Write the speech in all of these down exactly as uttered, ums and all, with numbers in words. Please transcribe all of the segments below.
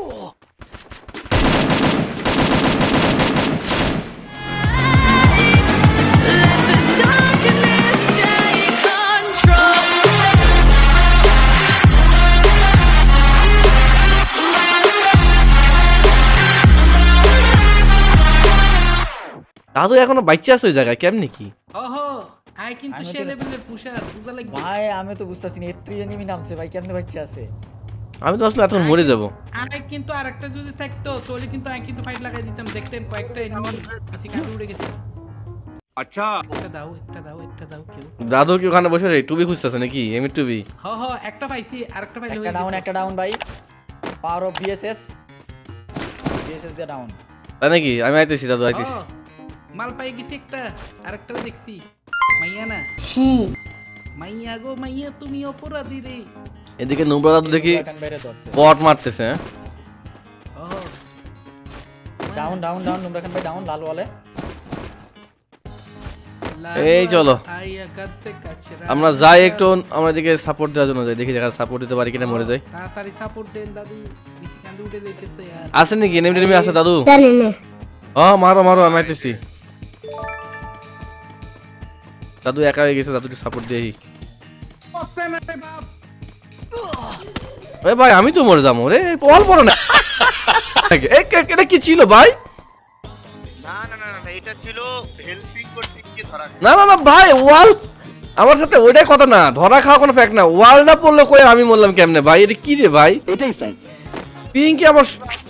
দাদু এখনো বাচ্চা আছে ওই জায়গায় কেমনে কি? ওহো আই কিন্তু সে লেভেলের পুশার বুঝা লাগবে ভাই আমি তো বুঝতাছি না এত এনিমি নামছে ভাই কেমনে বাচ্চা আছে আমি তো আসলে এখন মরে যাব আই কিন্তু আরেকটা যদি থাকতো তাহলে কিন্তু আই কিন্তু ফাইট লাগাই দিতাম দেখতেন কয়েকটা এনিমি বেশি কাছে উড়ে গেছে আচ্ছা একটা দাও একটা দাও একটা দাও কেউ দাদু কি ওখানে বসে রে টুবি খুঁজতেছে নাকি এমি টুবি হ হ একটা পাইছি আরেকটা পাইলে একটা ডাউন একটা ডাউন ভাই পাওয়ার অফ বিএসএস বিএসএস দিয়ে ডাউন তাই নাকি আমি আইতেছি দাদু আইতেছি মাল পাই গেছি একটা আরেকটা দেখছি মাইয়া না ছি মাইয়া গো মাইয়া তুমি অপরাধী রে এদিকে নোবরা দাদু দেখি বট মারতেছে হ্যাঁ ওহ ডাউন ডাউন ডাউন নোবরা খান ভাই ডাউন লাল ওয়ালে এই চলো আমরা যাই একটু আমরা এদিকে সাপোর্ট দেওয়ার জন্য যাই দেখি দেখা সাপোর্ট দিতে পারি কিনা মরে যাই তাড়াতাড়ি সাপোর্ট দেন দাদু বেশি কান্দে উঠে যাইতেছে यार আছে নাকি এনিমি এনিমি আছে দাদু জানি না ও মারো মারো আমি আইতেছি দাদু একা হয়ে গেছে দাদু সাপোর্ট দেই ওসেন রে বাপ এ ভাই আমি তো মরে যাবো রে বল বড় না এই এটা কি ছিল ভাই না না না না এটা ছিল হেল্পিং করতে কি ধরা না না না ভাই ওয়াল আমার সাথে ওইটাই কথা না ধরা খাওয়া কোনো ফ্যাক্ট না ওয়ালটা পড়লো কই আমি মরলাম কেমনে ভাই এটা কি রে ভাই এটাই ফ্যাক্ট পিং কি আমার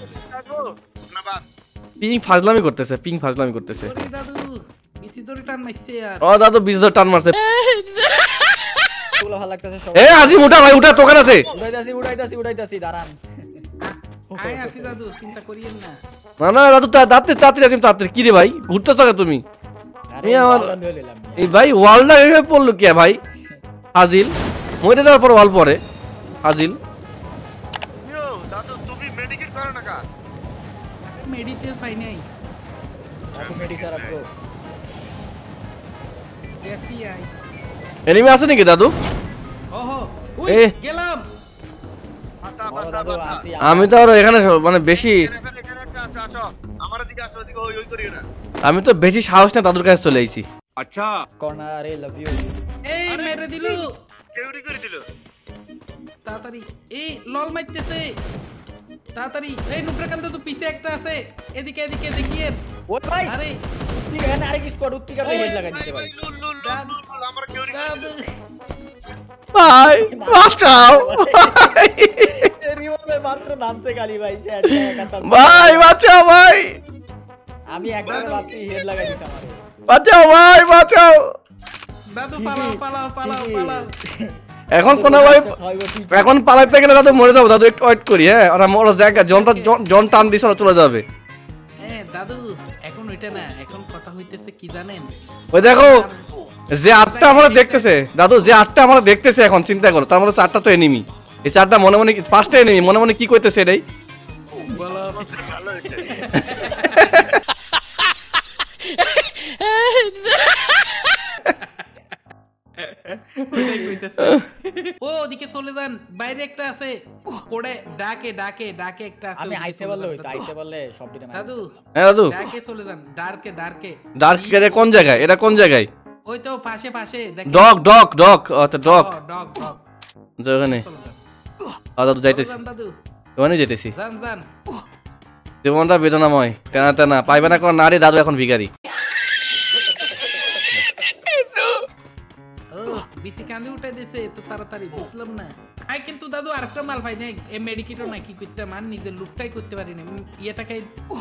পিং ফাজলামি করতেছে পিং ফাজলামি করতেছে ওরে দাদু বিচি ধরে টান মারছে यार ও দাদু বিচ ধরে টান মারছে তোলা ভালো লাগতেছে সব এ আজিম উঠা ভাই উঠা তোকান আছে উড়াইতাছি উড়াইতাছি উড়াইতাছি দাঁড়ান আই আসি দাদু চিন্তা করিয়েন না না না দাদু দাঁতে তাড়াতাড়ি আজিম তাড়াতাড়ি কি রে ভাই ঘুরতেছ না তুমি আরে আমার নিলাম এই ভাই ওয়ালটা এভাবে পড়লো কি ভাই হাজিল মরে যাওয়ার পর ওয়াল পড়ে হাজিল ইয়ো দাদু তুমি মেডিকেট করো না কা মেডিটেল পাই নাই আপু মেডি স্যার আপু এসি আই এনিমি আছে নাকি দাদু ওহো এ ওই গেলাম আচ্ছা বড় আচ্ছা দাদু আসি আমি তো আর এখানে মানে বেশি এখানে এখানে একটা আছে আসো আমার দিকে আসো ওদিকে ওই ওই করিও না আমি তো বেশি সাহস না দাদুর কাছে চলে আইছি আচ্ছা কর্নার আই লাভ ইউ এই মেরে দিলু কেউরি করে দিল তাড়াতাড়ি এই লল মারতেছে তাড়াতাড়ি এই নুকরা কান্দে তো পিছে একটা আছে এদিকে এদিকে দেখিয়েন ওই ভাই আরে ঠিক আছে আরে কি স্কোয়াড উত্তি করে হেড লাগাই দিছে ভাই লুল লুল লুল আমার কেউরি করে দিল ভাই বাঁচাও রিভলভার মাত্র নামছে গালি ভাই সে একা ভাই বাঁচাও ভাই আমি একবার ভাবছি হেড লাগাই দিছে আমারে বাঁচাও ভাই বাঁচাও দাদু পালাও পালাও পালাও পালাও এখন কোন ভাই এখন পালাইতে গেলে দাদু মরে যাবো দাদু একটু ওয়েট করি হ্যাঁ ওরা মরে জায়গা জনটা জন টান দিছে ওরা চলে যাবে হ্যাঁ দাদু এখন ওইটা না এখন কথা হইতেছে কি জানেন ওই দেখো যে আটটা আমরা দেখতেছে দাদু যে আটটা আমরা দেখতেছে এখন চিন্তা করো তার মধ্যে চারটা তো এনিমি এই চারটা মনে মনে পাঁচটা এনিমি মনে মনে কি কইতেছে এটাই বলো ভালো হইছে ও ওদিকে চলে যান বাইরে একটা আছে কোড়ে ডাকে ডাকে ডাকে একটা আছে আমি আইতে বললে ওইটা আইতে বললে সব দিতে মারি দাদু হ্যাঁ দাদু ডাকে চলে যান ডার্কে ডার্কে ডার্ক এর কোন জায়গায় এটা কোন জায়গায় ওই তো পাশে পাশে দেখেন ডগ ডগ ডগ আচ্ছা ডগ ডগ ডগ ওখানে আ দাদু যাইতেছি যান দাদু ওখানে যেতেছি যান যান জীবনটা বেদনাময় তেনা তেনা পাইবে না কোন নারী দাদু এখন ভিখারি ও বিসি কান্দে উঠে দিছে তো তাড়াতাড়ি বুঝলাম না আই কিন্তু দাদু আরেকটা মাল পাই নাই এই মেডিকেটও না কি করতে মান নিজে লুকটাই করতে পারি না ইয়েটাকে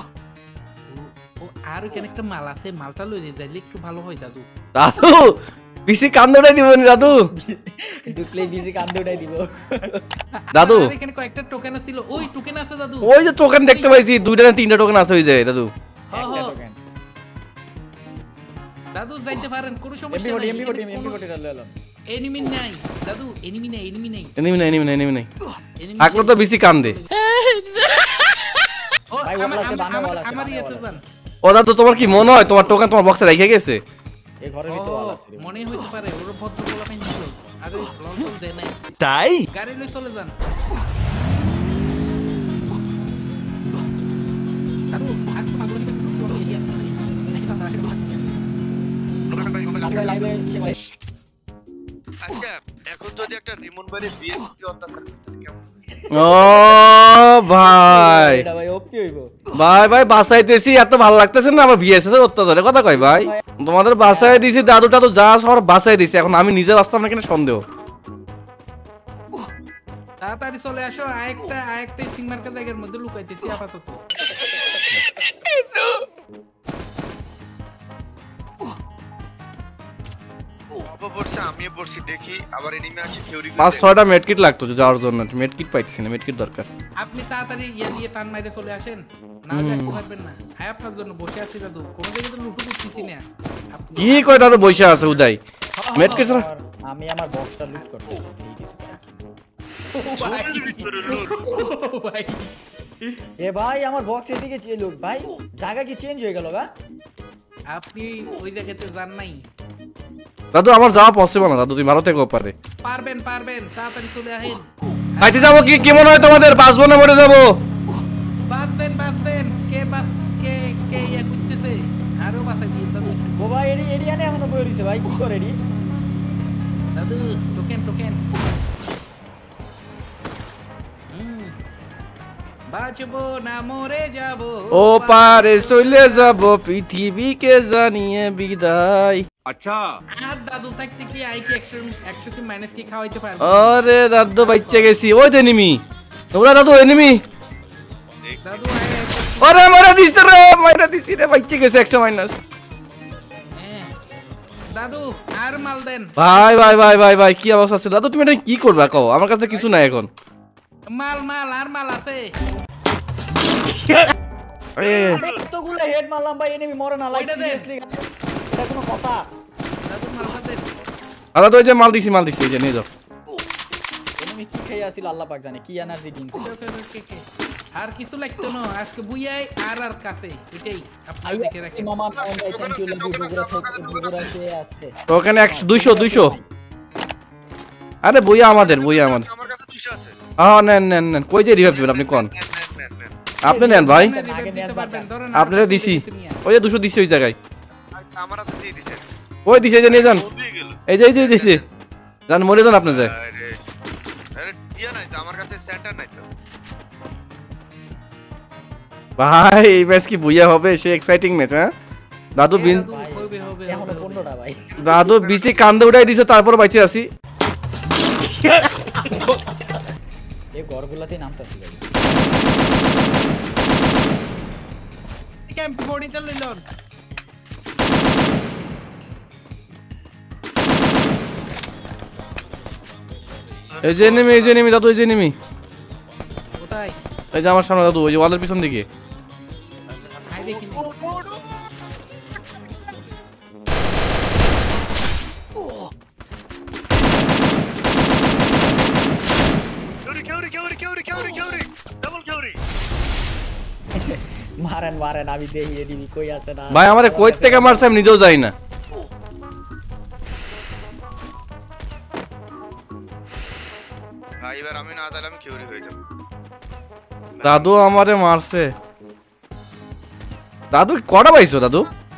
ও আর ওখানে একটা মাল আছে মালটা লই যাইলে একটু ভালো হয় দাদু দাদু বিসি কান্দে উঠাই দিব নি দাদু ঢুকলে বিজি কান্দে উঠাই দিব দাদু এখানে কয়েকটা টোকেন ছিল ওই টোকেন আছে দাদু ওই যে টোকেন দেখতে পাইছি দুইটা না তিনটা টোকেন আছে ওই যে দাদু একটা টোকেন দাদু যাইতে পারেন কোনো সমস্যা এমবি নাই এমবি কোটি এমবি কোটি ডাল এলাম এনিমি নাই দাদু এনিমি নাই এনিমি নাই এনিমি নাই এনিমি নাই এনিমি নাই enemy আকলো তো বিসি কান্দে ও ভাই, আমার ওগুলা আছে, বানা আমার ওয়ালা আছে, আমার বানা ইয়েতে ওয়ালা যান ও দাদু তোমার কি মনে হয় তোমার টোকেন তোমার বক্সে রেখে গেছে এই ঘরের ও, ভিতর ওয়াল আছে রে। মনে হইতে পারে ওর ভদ্র বলা পাইনি ছিল আরে লল দেয় নাই তাই গাড়ি লই চলে যান ভাই লাইভে এসে বলে আচ্ছা এখন যদি একটা রিমন বাইরে বিএসএস দিয়ে অত্যাচার করতে কেমন ও ভাই এটা ভাই ওপি হইবো ভাই ভাই বাসাইতেছি এত ভালো লাগতেছে না আমার ভিএসএস এর অত্যাচারের কথা কই ভাই তোমাদের বাসায় দিছি দাদুটা তো যা সবার বাসায় দিছি এখন আমি নিজে বাঁচতাম না কেন সন্দেহ তাড়াতাড়ি চলে আসো আরেকটা আরেকটা সিংমার্কা জায়গার মধ্যে লুকাইতেছি আপাতত বাবা পড়ছে আমিও পড়ছি দেখি আবার এনিমি আছে থিওরি পাঁচ ছয়টা মেডকিট লাগতো যাওয়ার জন্য মেডকিট পাইছি না মেডকিট দরকার আপনি তাড়াতাড়ি ইয়া দিয়ে টান মাইরে চলে আসেন না দেখতে পারবেন না আয় আপনার জন্য বসে আছি দাদু কোন জায়গায় তো লুটু করতেছি না আপনি কি কয় দাদু বসে আছে উদয় মেডকিট আমি আমার বক্সটা লুট করতেছি এই কিছু ভাই এ ভাই আমার বক্স এদিকে লুট ভাই জায়গা কি চেঞ্জ হয়ে গেল গা আপনি ওই জায়গাতে যান নাই দাদু আমার যাওয়া পসিবল না দাদু তুমি ভালো থেকো পারে পারবেন পারবেন তাড়াতাড়ি চলে আসেন আইতে যাবো কি কেমন হয় তোমাদের বাঁচবো না মরে যাবো বাঁচবেন বাঁচবেন কে বাস কে কে ইয়া করতেছে আরো বাঁচা দিয়ে দাদু ও ভাই এডি এডি আনে এখনো বই রইছে ভাই কি করে এডি দাদু টোকেন টোকেন হুম বাঁচবো না মরে যাবো ও পারে চলে যাব পৃথিবীকে জানিয়ে বিদায় আচ্ছা আর দাদু থাকতে কি আই কি একশো একশো কি মাইনাস কি খাওয়াইতে পারবো আরে দাদু বাচ্চা গেছি ওই তো এনিমি তোমরা দাদু এনিমি দাদু আয় আরে মারা দিছে রে মারা দিছি রে বাচ্চা গেছে একশো মাইনাস হ্যাঁ। দাদু আর মাল দেন ভাই ভাই ভাই ভাই ভাই কি অবস্থা আছে দাদু তুমি এটা কি করবা কও আমার কাছে কিছু নাই এখন মাল মাল আর মাল আছে আরে কতগুলো হেড মারলাম ভাই এনিমি মরে না লাইক ওইটা দে। সিরিয়াসলি এটা কোনো কথা দাদু মালটা দেন আরে তো ওই যে মাল দিছি মাল দিছি এই যে নিয়ে যাও এনিমি কি খেয়ে আসিল আল্লাহ পাক জানে কি এনার্জি ড্রিঙ্ক ওকে, ওকে, ওকে, ওকে। আর কিছু লাগতো না আজকে বুইয়াই আর আর কাছে এটাই আপনারা দেখে রাখেন মামা নাম ভাই thank you love you Bogura থেকে বগুড়া কে আসছে তো ওখানে একশো দুইশো দুইশো আরে বইয়া আমাদের বইয়া আমাদের আমার কাছে দুইশো আছে হ্যাঁ নেন নেন নেন কই যে রিভাইভ দিবেন আপনি কোন নেন, নেন, নেন, নেন। আপনি নেন ভাই আপনারা revive দিতে পারবেন, ধরেন আপনারা দিছি ওই যে দুশো দিছি ওই জায়গায় আর আমার হাতে দিয়ে দিছেন ওই দিছে এই যে নিয়ে যান বদলে গেল এই যে এই যে এই যে, এই যে যান মরে যান আপনি যায় আরে আরে ইয়া নাই তো আমার কাছে সেন্টার নাই তো ভাই এই ম্যাচ কি বুইয়া হবে সে এক্সাইটিং ম্যাচ হ্যাঁ দাদু বিন ভাই হবে, হবে, এখনো হবে, পনেরোটা ভাই দাদু বিসি কান্দে উঠাই দিছে তারপর বাইচে আছি এই ঘরগুলাতেই নামতাছি ভাই ক্যাম্প বডিটা লইলন এই যে এনিমি এই যে এনিমি দাদু এই যে এনিমি কোথায় এই যে আমার সামনে দাদু ওই যে ওয়ালের পিছন দিকে আই দেখিনি কেউরি কেউরি কেউরি কেউরি কেউরি কেউরি ডাবল কেউরি মারেন মারেন আমি দেখি এনিমি কই আছে না ভাই আমারে কই থেকে মারছে আমি নিজেও যাই না ভাই এবার আমি না তাহলে আমি কেউরি হয়ে যাব দাদু আমারে মারছে দাদু কটা পাইছো দাদু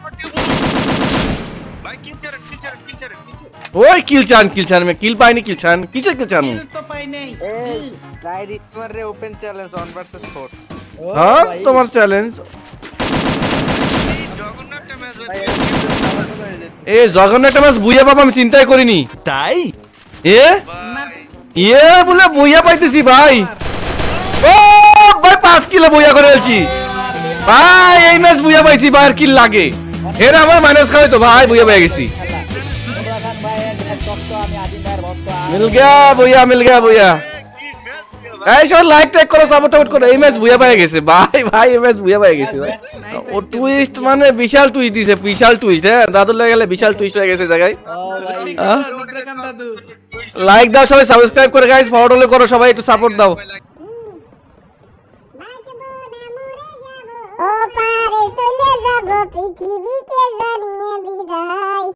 ভাই কিল চারেন কিল চারেন কিল চারেন কিল চারেন ওই কিল চান কিল চান মে কিল পাইনি কিল চান কিসের কিল চান কিল তো পাই নাই এই রাইড ইটমার রে open challenge one versus four ও হ্যাঁ ভাই, তোমার চ্যালেঞ্জ এই জগন্নাথ ম্যাচ ভাই হয়ে যেত এ জগন্নাথ ম্যাচ বুইয়া বাবা আমি চিন্তাই করিনি তাই এ ভাই ইয়ে বলে বুইয়া পাইতেছি ভাই ও ভাই পাঁচ কিলো বুইয়া করে ফেলছি ভাই এই ম্যাচ বুইয়া পাইছি ভাই আর কি লাগে এর আমার মাইনাস খাওয়াই তো ভাই বুইয়া পেয়ে গেছি তোমরা খান ভাই এর শক্ত আমি আদিম ভাইয়ের ভক্ত মিল গয়া বুইয়া মিল গয়া বুইয়া কি ম্যাচ এই সব লাইক টাইক করো সাপোর্ট টাপোর্ট করো এই ম্যাচ বুইয়া পেয়ে গেছে ভাই ভাই এই ম্যাচ বুইয়া পেয়ে গেছে ভাই ও টুইস্ট মানে বিশাল টুইস্ট দিছে বিশাল টুইস্ট হ্যাঁ দাদুর লাগে গেলে বিশাল টুইস্ট হয়ে গেছে জায়গায় ও ভাই হ্যাঁ? লুটরাকান দাদু লাইক দাও সবাই সাবস্ক্রাইব করে গাইস ফরওয়ার্ড হলে করো সবাই একটু সাপোর্ট দাও ও পারে চলে যাব পৃথিবীকে জানিয়ে বিদায়